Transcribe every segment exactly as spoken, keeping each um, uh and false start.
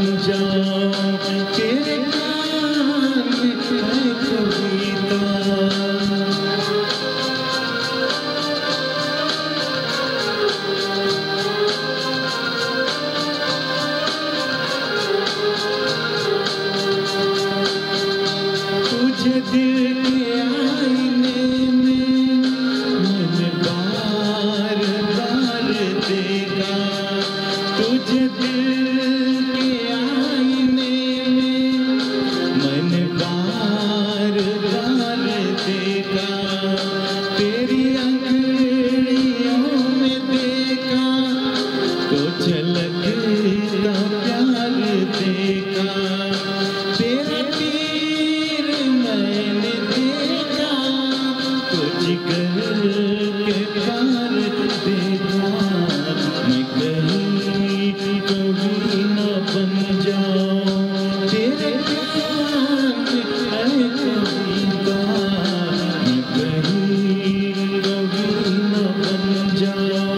जाऊं, तेरे नाम में है कविता। तुझे दिल के आईने में मन बार बार देखा, तुझे दिल के आईने में मन बार बार देखा, तेरी अंगड़ियों में देखा तो झलकता प्यार देखा, तेरा तीर मैंने देखा तो जिगर के पार देखा। मैं कहीं कभी न बन जाऊं, तेरे प्यार में है कविता। मैं कहीं कभी न बन जाऊं।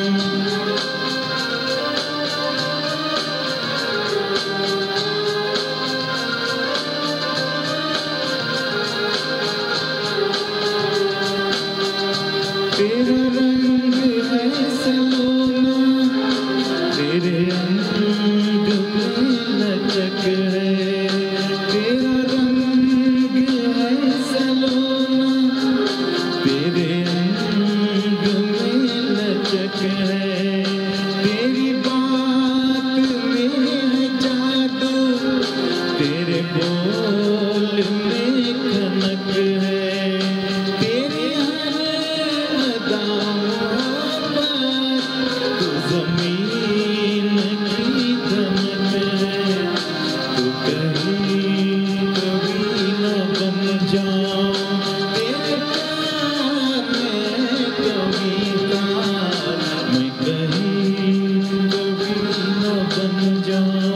तेरा रंग है सलोना, तेरे अंग में लचक है, तेरा रंग है सलोना, तेरे अंग में लचक है, तेरी बात में है जादू, तेरे बोल में खनक है, तेरी तू ज़मीन की धमक है, तू कहीं कभी न बन जाऊं, तेरे प्यार में कविता। मैं कहीं कभी न बन जाऊं।